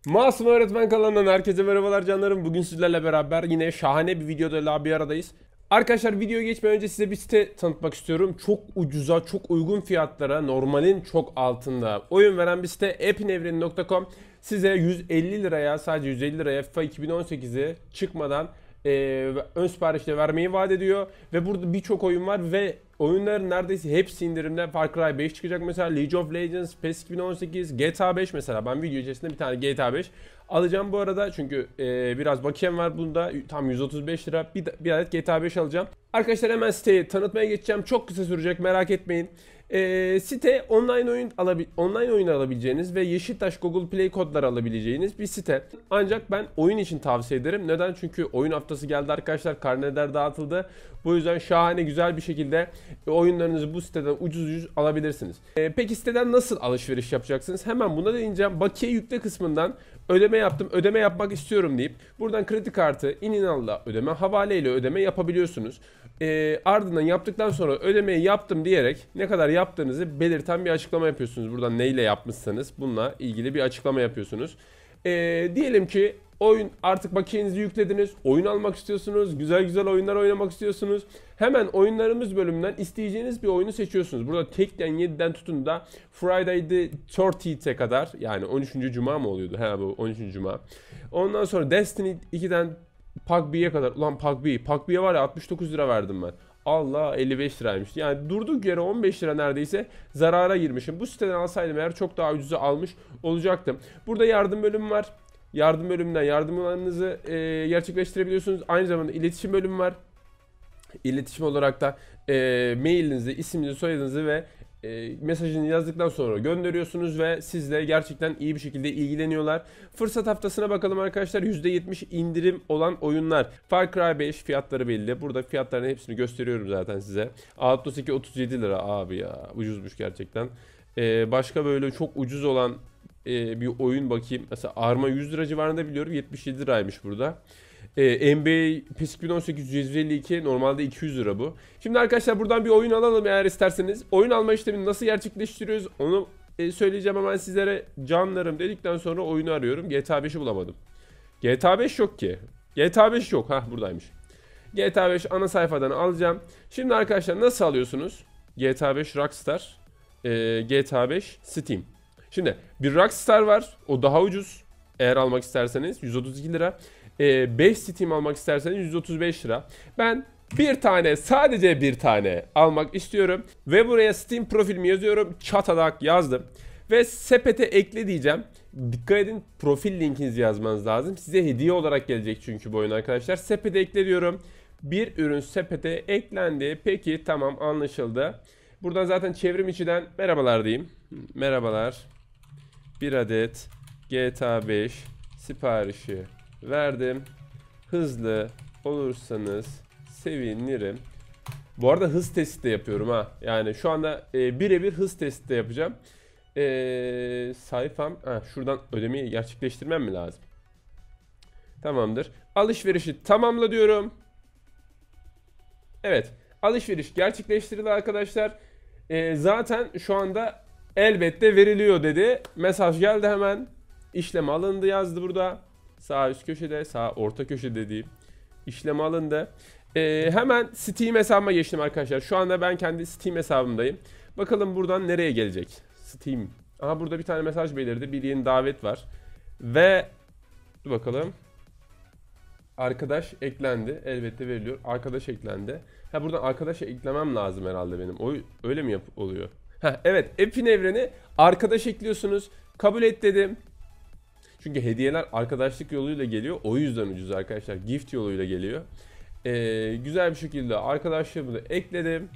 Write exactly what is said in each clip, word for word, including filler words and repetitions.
Masum Öğretmen kanalından herkese merhabalar canlarım. Bugün sizlerle beraber yine şahane bir videoda daha bir aradayız. Arkadaşlar videoya geçmeden önce size bir site tanıtmak istiyorum. Çok ucuza, çok uygun fiyatlara, normalin çok altında oyun veren bir site epinevren nokta com. Size yüz elli liraya, sadece yüz elli liraya FIFA iki bin on sekizi çıkmadan e, ön siparişle vermeyi vaat ediyor. Ve burada birçok oyun var ve oyunların neredeyse hepsi indirimde. Far Cry beş çıkacak mesela, League of Legends, PES iki bin on sekiz, G T A beş mesela. Ben video içerisinde bir tane G T A beş alacağım bu arada. Çünkü e, biraz bakiyem var bunda. Tam yüz otuz beş lira. Bir, bir adet G T A beş alacağım. Arkadaşlar hemen siteyi tanıtmaya geçeceğim. Çok kısa sürecek, merak etmeyin. E, site online oyun alabi online oyun alabileceğiniz ve Yeşiltaş Google Play kodları alabileceğiniz bir site. Ancak ben oyun için tavsiye ederim. Neden? Çünkü oyun haftası geldi arkadaşlar. Karneler dağıtıldı. Bu yüzden şahane, güzel bir şekilde oyunlarınızı bu siteden ucuz ucuz alabilirsiniz. E, peki siteden nasıl alışveriş yapacaksınız? Hemen buna değineceğim. Bakiye yükle kısmından ödeme yaptım, ödeme yapmak istiyorum deyip buradan kredi kartı, ininalla ödeme, havaleyle ödeme yapabiliyorsunuz. E, ardından yaptıktan sonra ödemeyi yaptım diyerek ne kadar yaptığınızı belirten bir açıklama yapıyorsunuz. Buradan neyle yapmışsanız bununla ilgili bir açıklama yapıyorsunuz. E, diyelim ki oyun artık bakiyenizi yüklediniz, oyun almak istiyorsunuz, güzel güzel oyunlar oynamak istiyorsunuz. Hemen oyunlarımız bölümünden isteyeceğiniz bir oyunu seçiyorsunuz. Burada tekten yediden tutun da Friday the thirtieth'e kadar, yani on üçüncü Cuma mı oluyordu? He, bu on üçüncü Cuma. Ondan sonra Destiny ikiden P U B G'ye kadar. Ulan P U B G. P U B G'ye var ya altmış dokuz lira verdim ben. Allah, elli beş liraymış. Yani durduk yere on beş lira neredeyse zarara girmişim. Bu siteden alsaydım eğer çok daha ucuza almış olacaktım. Burada yardım bölümü var. Yardım bölümünden yardımlarınızı e, gerçekleştirebiliyorsunuz. Aynı zamanda iletişim bölümü var. İletişim olarak da e, mailinizi, isminizi, soyadınızı ve e, mesajını yazdıktan sonra gönderiyorsunuz ve sizle gerçekten iyi bir şekilde ilgileniyorlar. Fırsat haftasına bakalım arkadaşlar. yüzde yetmiş indirim olan oyunlar. Far Cry beş fiyatları belli. Burada fiyatların hepsini gösteriyorum zaten size. Outlaws iki otuz yedi lira abi ya. Ucuzmuş gerçekten. E, başka böyle çok ucuz olan e, bir oyun bakayım. Mesela Arma yüz lira civarında biliyorum. yetmiş yedi liraymış burada. Ee, N B A PES iki bin on sekiz yüz elli iki, normalde iki yüz lira bu. Şimdi arkadaşlar buradan bir oyun alalım eğer isterseniz. Oyun alma işlemini nasıl gerçekleştiriyoruz onu e, söyleyeceğim hemen sizlere. Canlarım dedikten sonra oyunu arıyorum. G T A beşi bulamadım. G T A beş yok ki. G T A beş yok. Hah, buradaymış. G T A beş ana sayfadan alacağım. Şimdi arkadaşlar nasıl alıyorsunuz? G T A beş Rockstar, e, G T A beş Steam. Şimdi bir Rockstar var. O daha ucuz. Eğer almak isterseniz yüz otuz iki lira. beş Steam almak isterseniz yüz otuz beş lira. Ben bir tane, sadece bir tane almak istiyorum. Ve buraya Steam profilimi yazıyorum. Çatadak yazdım. Ve sepete ekle diyeceğim. Dikkat edin, profil linkinizi yazmanız lazım. Size hediye olarak gelecek çünkü bu oyun arkadaşlar. Sepete ekle diyorum. Bir ürün sepete eklendi. Peki, tamam, anlaşıldı. Buradan zaten çevrim içiden merhabalar diyeyim. Merhabalar. Bir adet G T A beş siparişi verdim. Hızlı olursanız sevinirim. Bu arada hız testi de yapıyorum ha. Yani şu anda e, birebir hız testi de yapacağım. E, sayfam. Ha, şuradan ödemeyi gerçekleştirmem mi lazım? Tamamdır. Alışverişi tamamla diyorum. Evet. Alışveriş gerçekleştirildi arkadaşlar. E, zaten şu anda elbette veriliyor dedi. Mesaj geldi hemen. İşlem alındı yazdı burada. Sağ üst köşede, sağ orta köşede diyeyim. İşlem alındı. Ee, hemen Steam hesabıma geçtim arkadaşlar. Şu anda ben kendi Steam hesabımdayım. Bakalım buradan nereye gelecek? Steam. Aha, burada bir tane mesaj belirdi. Bir yeni davet var. Ve dur bakalım. Arkadaş eklendi. Elbette veriliyor. Arkadaş eklendi. Ha, buradan arkadaş eklemem lazım herhalde benim. O öyle mi yap oluyor? Ha, evet. Epin evreni arkadaş ekliyorsunuz. Kabul et dedim. Çünkü hediyeler arkadaşlık yoluyla geliyor. O yüzden ucuz arkadaşlar. Gift yoluyla geliyor. Ee, güzel bir şekilde arkadaşlarımı da ekledim.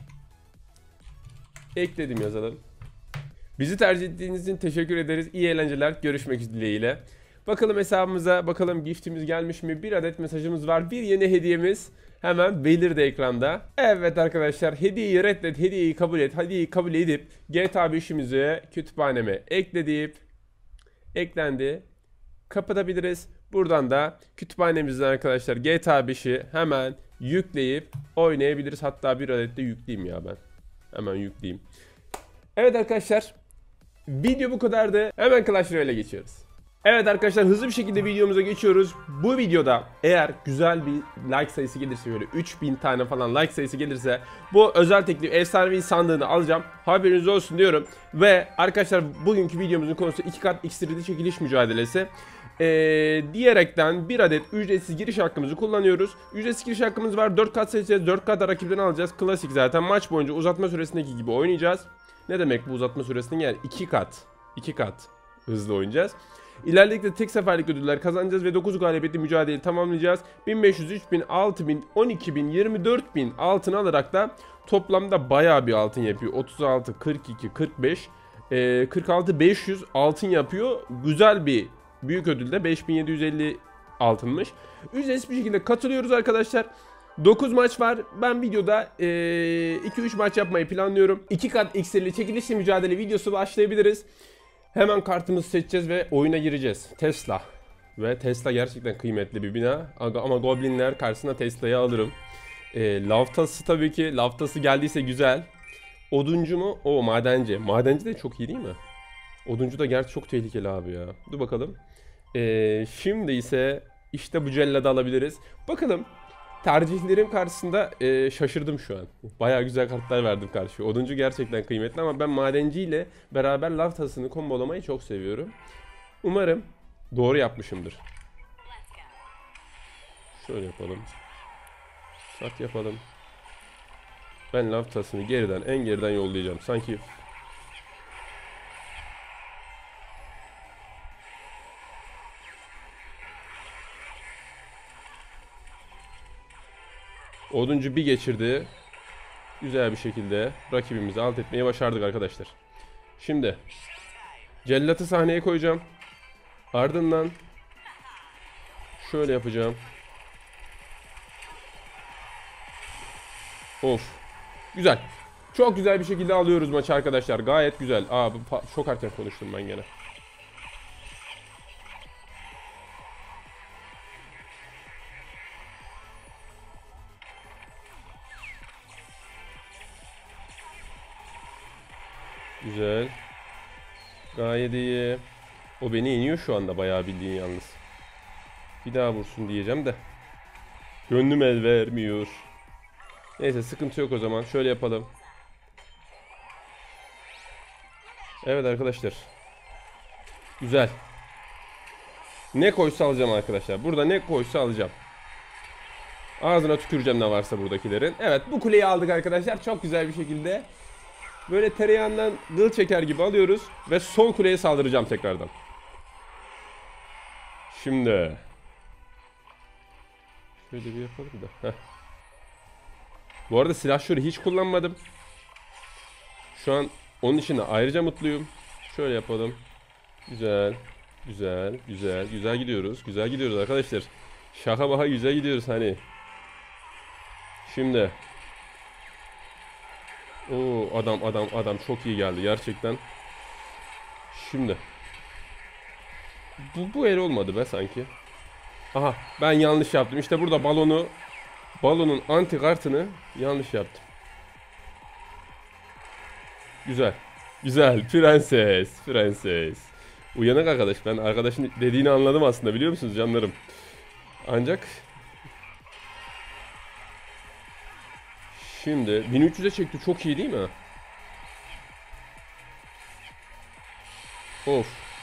Ekledim yazalım. Bizi tercih ettiğiniz için teşekkür ederiz. İyi eğlenceler. Görüşmek dileğiyle. Bakalım hesabımıza. Bakalım giftimiz gelmiş mi? Bir adet mesajımız var. Bir yeni hediyemiz hemen belirdi ekranda. Evet arkadaşlar. Hediyeyi reddet. Hediyeyi kabul et. Hediyeyi kabul edip G T A beşimizi kütüphaneme ekle deyip eklendi. Kapatabiliriz. Buradan da kütüphanemizden arkadaşlar G T A beşi hemen yükleyip oynayabiliriz. Hatta bir adet de yükleyeyim ya ben. Hemen yükleyeyim. Evet arkadaşlar. Video bu kadardı. Hemen Clash Royale'e geçiyoruz. Evet arkadaşlar, hızlı bir şekilde videomuza geçiyoruz. Bu videoda eğer güzel bir like sayısı gelirse, şöyle üç bin tane falan like sayısı gelirse, bu özel teklif efsanevi sandığını alacağım. Haberiniz olsun diyorum. Ve arkadaşlar, bugünkü videomuzun konusu iki kat X üç D çekiliş mücadelesi. Ee, diyerekten bir adet ücretsiz giriş hakkımızı kullanıyoruz. Ücretsiz giriş hakkımız var. dört kat seçeceğiz. dört kat da rakipten alacağız. Klasik zaten. Maç boyunca uzatma süresindeki gibi oynayacağız. Ne demek bu uzatma süresinin? Yani iki kat. iki kat hızlı oynayacağız. İlerledikçe tek seferlik ödüller kazanacağız ve dokuz galibiyetli mücadeleyi tamamlayacağız. bin beş yüz, üç bin, altı bin, on iki bin, yirmi dört bin altın alarak da toplamda bayağı bir altın yapıyor. otuz altı, kırk iki, kırk beş, kırk altı, beş yüz altın yapıyor. Güzel bir büyük ödülde beş bin yedi yüz elli altınmış. Ücretsiz bir şekilde katılıyoruz arkadaşlar. dokuz maç var. Ben videoda iki üç maç yapmayı planlıyorum. iki kat X elli çekilişli mücadele videosu başlayabiliriz. Hemen kartımızı seçeceğiz ve oyuna gireceğiz. Tesla. Ve Tesla gerçekten kıymetli bir bina. Ama Goblinler karşısında Tesla'yı alırım. E, Laftası tabii ki. Laftası geldiyse güzel. Oduncu mu? O madenci. Madenci de çok iyi değil mi? Oduncu da gerçi çok tehlikeli abi ya. Dur bakalım. E, şimdi ise işte bu celladı alabiliriz. Bakalım. Tercihlerim karşısında e, şaşırdım şu an. Bayağı güzel kartlar verdim karşıya. Oduncu gerçekten kıymetli ama ben madenciyle beraber lav tasını kombolamayı çok seviyorum. Umarım doğru yapmışımdır. Şöyle yapalım. Sat yapalım. Ben lav tasını geriden, en geriden yollayacağım. Sanki... Oduncu bir geçirdi. Güzel bir şekilde rakibimizi alt etmeyi başardık arkadaşlar. Şimdi cellatı sahneye koyacağım. Ardından şöyle yapacağım. Of. Güzel. Çok güzel bir şekilde alıyoruz maçı arkadaşlar. Gayet güzel. Aa, çok erken konuştum ben gene. Güzel. Gayet iyi. O beni iniyor şu anda bayağı bildiğin yalnız. Bir daha vursun diyeceğim de. Gönlüm el vermiyor. Neyse, sıkıntı yok o zaman. Şöyle yapalım. Evet arkadaşlar. Güzel. Ne koysa alacağım arkadaşlar. Burada ne koysa alacağım. Ağzına tüküreceğim ne varsa buradakilerin. Evet, bu kuleyi aldık arkadaşlar. Çok güzel bir şekilde. Böyle tereyağından gıl çeker gibi alıyoruz. Ve son kuleye saldıracağım tekrardan. Şimdi. Şöyle bir yapalım da. Heh. Bu arada silahşörü hiç kullanmadım. Şu an onun için de ayrıca mutluyum. Şöyle yapalım. Güzel. Güzel. Güzel. Güzel gidiyoruz. Güzel gidiyoruz arkadaşlar. Şaka baka güzel gidiyoruz hani. Şimdi. Oo, adam adam adam çok iyi geldi gerçekten. Şimdi. Bu, bu el olmadı be sanki. Aha, ben yanlış yaptım. İşte burada balonu balonun anti kartını yanlış yaptım. Güzel. Güzel. Prenses. Prenses. Uyanık arkadaş. Ben arkadaşın dediğini anladım aslında, biliyor musunuz canlarım? Ancak şimdi bin üç yüze çekti. Çok iyi değil mi? Of.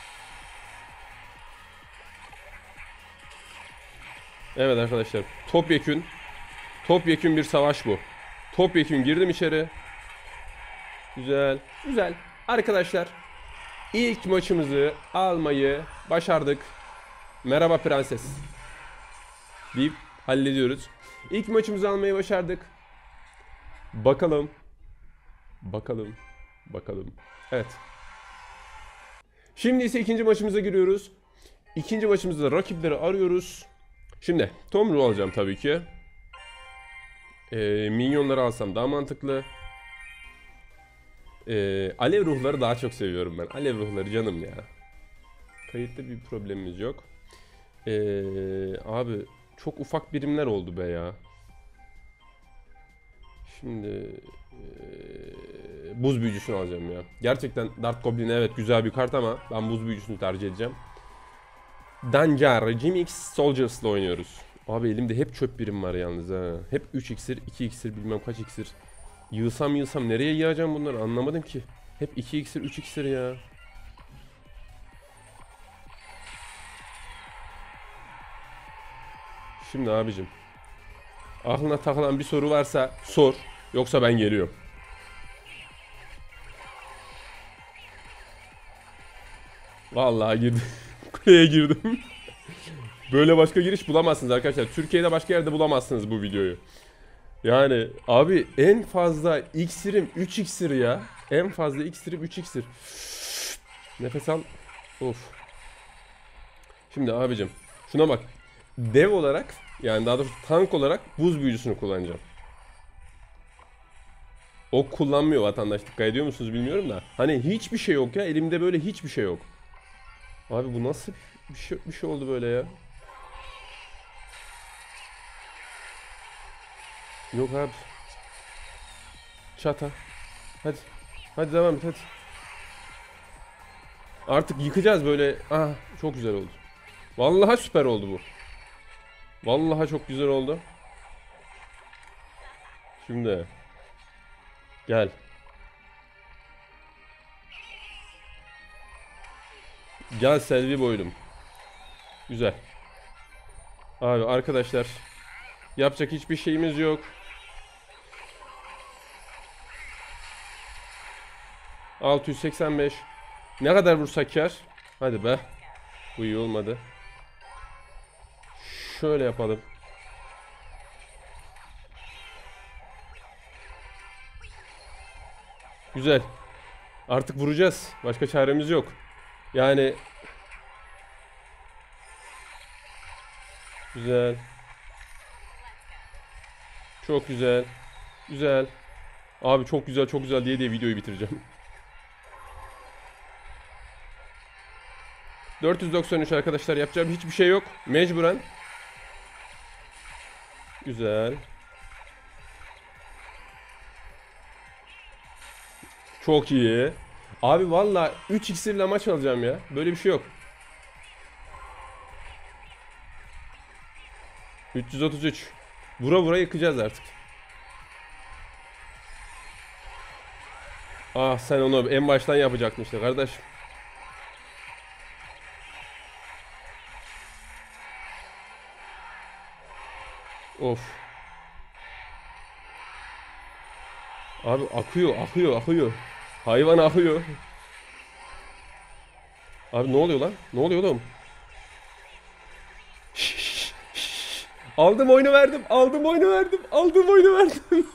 Evet arkadaşlar. Topyekün. Topyekün bir savaş bu. Topyekün girdim içeri. Güzel. Güzel. Arkadaşlar, ilk maçımızı almayı başardık. Merhaba prenses deyip hallediyoruz. İlk maçımızı almayı başardık. Bakalım. Bakalım. Bakalım. Evet. Şimdi ise ikinci maçımıza giriyoruz. İkinci maçımızda rakipleri arıyoruz. Şimdi Tomru alacağım tabii ki. Ee, minyonları alsam daha mantıklı. Ee, alev ruhları daha çok seviyorum ben. Alev ruhları canım ya. Kayıtta bir problemimiz yok. Ee, abi çok ufak birimler oldu be ya. Şimdi ee, buz büyücüsünü alacağım ya. Gerçekten Dart Goblin evet güzel bir kart ama ben buz büyücüsünü tercih edeceğim. Danjar, Jimix, Soldiers'la oynuyoruz. Abi elimde hep çöp birim var yalnız ha. Hep üç iksir, iki iksir, bilmem kaç iksir. Yığsam yığsam nereye yığacağım bunları anlamadım ki. Hep iki iksir, üç iksir ya. Şimdi abicim, aklına takılan bir soru varsa sor. Yoksa ben geliyorum. Vallahi girdim. Kuleye girdim. Böyle başka giriş bulamazsınız arkadaşlar. Türkiye'de başka yerde bulamazsınız bu videoyu. Yani abi en fazla iksirim üç iksir ya. En fazla iksirim üç iksir. Nefes al. Of. Şimdi abicim şuna bak. Dev olarak, yani daha doğrusu tank olarak buz büyücüsünü kullanacağım. O kullanmıyor vatandaş, dikkat ediyor musunuz bilmiyorum da. Hani hiçbir şey yok ya, elimde böyle hiçbir şey yok. Abi bu nasıl bir şey, bir şey oldu böyle ya. Yok abi. Çata. Hadi. Hadi devam et hadi. Artık yıkacağız böyle. Ah çok güzel oldu. Vallahi süper oldu bu. Vallahi çok güzel oldu. Şimdi. Gel. Gel Selvi boylum. Güzel. Abi arkadaşlar. Yapacak hiçbir şeyimiz yok. altı yüz seksen beş. Ne kadar vursak kar? Hadi be. Bu iyi olmadı. Şöyle yapalım. Güzel. Artık vuracağız. Başka çaremiz yok. Yani güzel. Çok güzel. Güzel. Abi çok güzel çok güzel diye diye videoyu bitireceğim. dört yüz doksan üç arkadaşlar, yapacağım hiçbir şey yok. Mecburen. Güzel. Çok iyi. Abi valla üç iksirle maç alacağım ya. Böyle bir şey yok. üç yüz otuz üç. Vura vura yıkacağız artık. Ah sen onu en baştan yapacaktın işte kardeş. Of. Abi akıyor akıyor akıyor. Hayvan akıyor. Abi ne oluyor lan? Ne oluyor oğlum? Aldım oyunu verdim. Aldım oyunu verdim. Aldım oyunu verdim.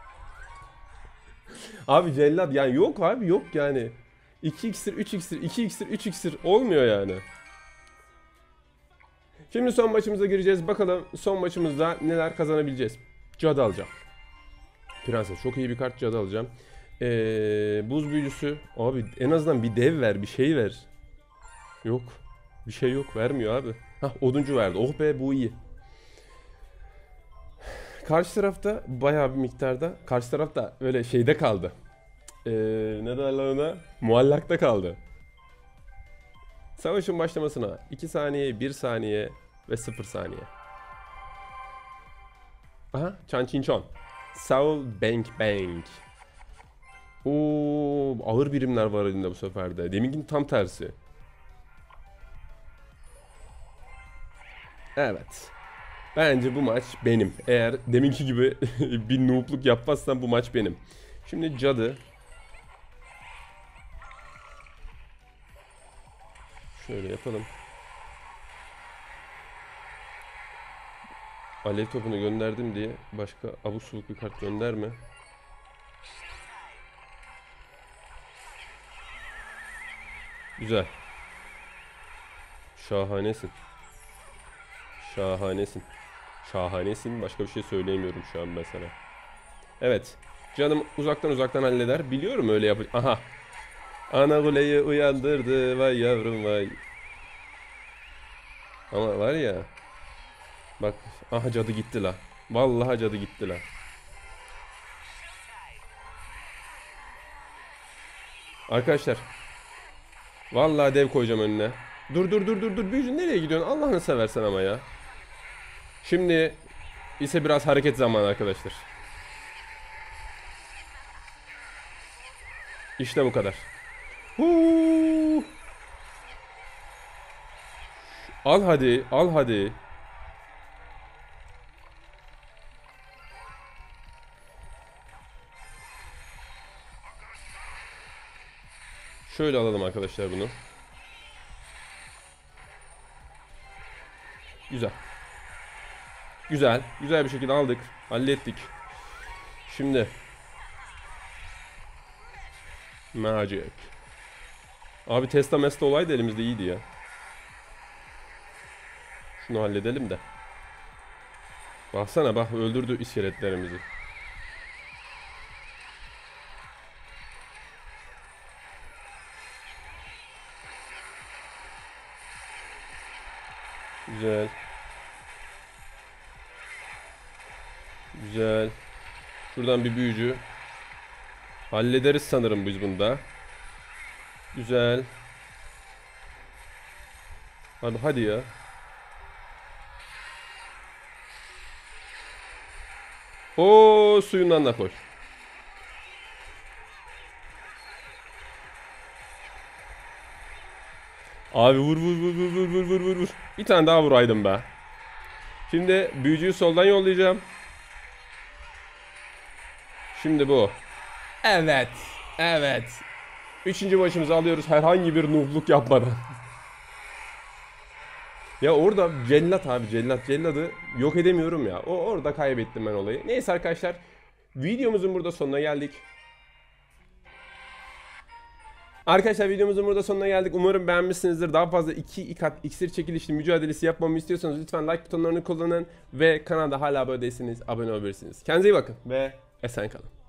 Abi cellat yani yok abi yok yani. iki iksir, üç iksir, iki iksir, üç iksir olmuyor yani. Şimdi son maçımıza gireceğiz. Bakalım son maçımızda neler kazanabileceğiz. Cadı alacağım. Prenses çok iyi bir kart, cadı alacağım. Ee, buz büyücüsü. Abi en azından bir dev ver, bir şey ver. Yok. Bir şey yok, vermiyor abi. Hah oduncu verdi. Oh be bu iyi. Karşı tarafta bayağı bir miktarda. Karşı tarafta öyle şeyde kaldı. Ee, ne derler ona? Muallakta kaldı. Savaşın başlamasına iki saniye, bir saniye ve sıfır saniye. Aha, Chan Chin Chon. Saul Bank Bank. Oo, ağır birimler var elinde bu sefer de. Deminkinin tam tersi. Evet. Bence bu maç benim. Eğer deminki gibi bir noobluk yapmazsam bu maç benim. Şimdi cadı. Şöyle yapalım. Alev topunu gönderdim diye başka abuk subuk bir kart gönderme. Güzel. Şahanesin. Şahanesin. Şahanesin. Başka bir şey söyleyemiyorum şu an mesela. Evet. Canım uzaktan uzaktan halleder. Biliyorum öyle yap. Aha. Ana kuleyi uyandırdı. Vay yavrum vay. Ama var ya. Bak. Aha cadı gitti la. Vallahi cadı gitti la. Arkadaşlar. Vallahi dev koyacağım önüne. Dur dur dur dur dur. Büyücü nereye gidiyorsun? Allah'ını seversen ama ya. Şimdi ise biraz hareket zamanı arkadaşlar. İşte bu kadar. Huu. Al hadi, al hadi. Şöyle alalım arkadaşlar bunu. Güzel. Güzel. Güzel bir şekilde aldık. Hallettik. Şimdi. Magic. Abi Tesla Mesla olaydı elimizde iyiydi ya. Şunu halledelim de. Baksana bak öldürdü iskeletlerimizi. Güzel. Güzel. Şuradan bir büyücü. Hallederiz sanırım biz bunda. Güzel. Abi hadi ya. O suyundan da koş. Abi vur vur vur vur vur vur vur vur vur. Bir tane daha vuraydım be. Şimdi büyücüyü soldan yollayacağım. Şimdi bu. Evet. Evet. Üçüncü başımızı alıyoruz herhangi bir nuhluk yapmadan. Ya orada cellat abi cellat celladı yok edemiyorum ya. O orada kaybettim ben olayı. Neyse arkadaşlar. Videomuzun burada sonuna geldik. Arkadaşlar videomuzun burada sonuna geldik. Umarım beğenmişsinizdir. Daha fazla iki kat iksir çekilişli mücadelesi yapmamı istiyorsanız lütfen like butonlarını kullanın. Ve kanalda hala abone değilseniz abone olabilirsiniz. Kendinize iyi bakın ve esen kalın.